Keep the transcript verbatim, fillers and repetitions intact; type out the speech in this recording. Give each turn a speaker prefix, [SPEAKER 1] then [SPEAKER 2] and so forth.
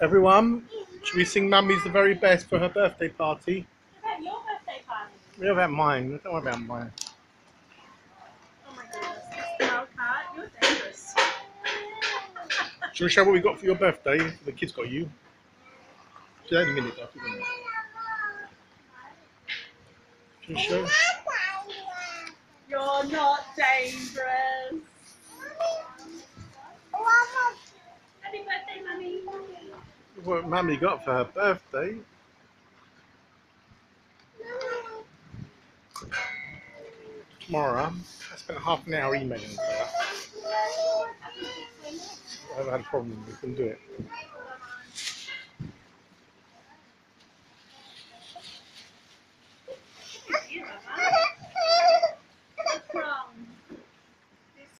[SPEAKER 1] Everyone, should we sing Mummy's the very best for her birthday party?
[SPEAKER 2] What about your birthday party?
[SPEAKER 1] What about mine? Don't worry about mine.
[SPEAKER 2] Oh my goodness, this wild card, you're dangerous.
[SPEAKER 1] Shall we show what we got for your birthday? The kids got you. Just only a minute, though. Shall we show?
[SPEAKER 2] You're not dangerous. Happy birthday, Mummy.
[SPEAKER 1] What Mummy got for her birthday? Tomorrow, I spent half an hour emailing her. I've had a problem, we couldn't do it.